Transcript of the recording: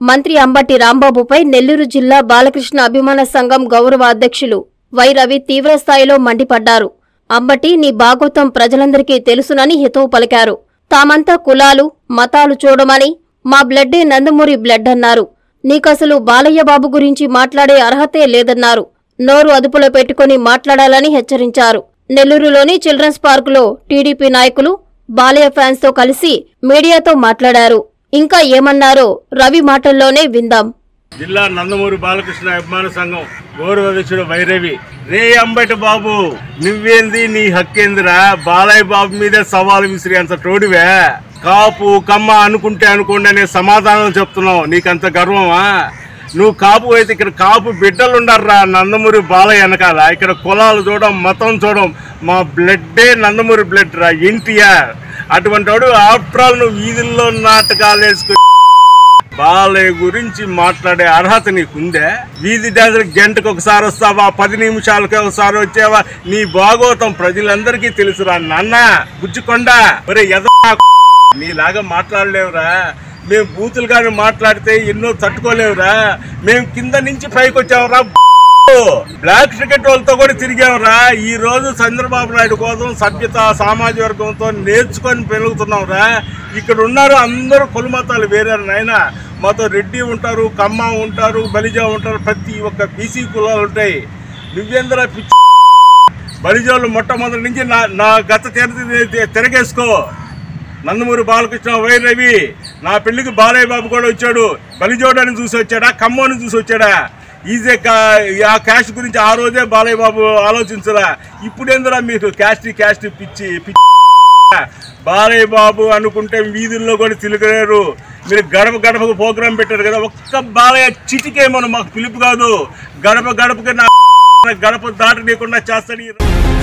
మంత్రి అంబటి రాంబాబుపై నెల్లూరు జిల్లా బాలకృష్ణ అభిమాన సంఘం గౌరవ అధ్యక్షులు వై రవి తీవ్రస్థాయిలో మండిపడ్డారు. అంబటి నీ భాగోతం ప్రజలందరికీ తెలుసునని హితవు పలికారు. తామంతా కులాలు మతాలు చూడమని మా బ్లడ్డే నందమూరి బ్లడ్ అన్నారు. నీకసలు బాలయ్య బాబు గురించి మాట్లాడే అర్హతే లేదన్నారు. నోరు అదుపులో పెట్టుకుని మాట్లాడాలని హెచ్చరించారు. నెల్లూరులోని చిల్డ్రన్స్ పార్కులో టీడీపీ నాయకులు బాలయ్య ఫ్యాన్స్ తో కలిసి మీడియాతో మాట్లాడారు. ఇంకా ఏమన్నారో రవి మాటల్లోనే విందాం. జిల్లా నందమూరి బాలకృష్ణ అభిమాన సంఘం గౌరవ అధ్యక్షుడు వై రవి. రే అంబటి బాబు, నువ్వేంది, నీ హక్కేందిరా? బాలయ్య బాబు మీదే సవాలు విసిరి అంత తోడివే. కాపు కమ్మ అనుకుంటే అనుకోండి అనే సమాధానం చెప్తున్నావు. నీకంత గర్వమా? నువ్వు కాపు అయితే ఇక్కడ కాపు బిడ్డలు ఉండర్రా నందమూరి బాలయ్య వెనకాల. ఇక్కడ కులాలు చూడడం మతం చూడడం. మా బ్లడ్డే నందమూరి బ్లడ్ రా, ఎన్టీఆర్. అటువంటి వాడు ఆఫ్టర్ ఆల్ నువ్వు వీధుల్లో నాటకాలు వేసుకుని బాలయ్య గురించి మాట్లాడే అర్హత నీకుందే? వీధి డాన్సులు గంటకు ఒకసారి వస్తావా, 10 నిమిషాలకి ఒకసారి వచ్చావా? నీ భాగోతం ప్రజలందరికీ తెలుసురా నాన్న. గుజ్జుకొండ ఒరే ఎద నీలాగా మాట్లాడలేవురా. మేము బూతులు కానీ మాట్లాడితే ఎన్నో తట్టుకోలేవురా. మేము కింద నుంచి పైకి వచ్చావురా. బ్లాక్ టికెట్ వాళ్ళతో కూడా తిరిగావురా. ఈ రోజు చంద్రబాబు నాయుడు కోసం సభ్యత సామాజిక వర్గంతో నేర్చుకొని పెరుగుతున్నావురా. ఇక్కడ ఉన్నారు అందరూ కులమతాలు వేరే నాయన. మాతో రెడ్డి ఉంటారు, కమ్మ ఉంటారు, బలిజా ఉంటారు, ప్రతి ఒక్క బీసీ కులాలు ఉంటాయి. నువ్వేంద్ర పిచ్చి బలిజాలు మొట్టమొదటి నుంచి నా గత తిరగేసుకో. నందమూరి బాలకృష్ణ వై రవి నా పెళ్లికి బాలయ్య బాబు కూడా వచ్చాడు. బలిజోడని చూసి వచ్చాడా, కమ్మని చూసి వచ్చాడా? ఈజే ఆ క్యాస్ట్ గురించి ఆ రోజే బాలయ్య బాబు ఆలోచించరా. ఇప్పుడేందురా మీరు క్యాస్ట్ పిచ్చి బాలయ్య బాబు అనుకుంటే వీధుల్లో కూడా తిరగలేరు. మీరు గడప గడపకు ప్రోగ్రాం పెట్టారు కదా, ఒక్క బాలయ్య చిటికేమో మాకు పిలుపు కాదు. గడప గడపకి నా గడప దాటనీయకుండా చేస్తాడు.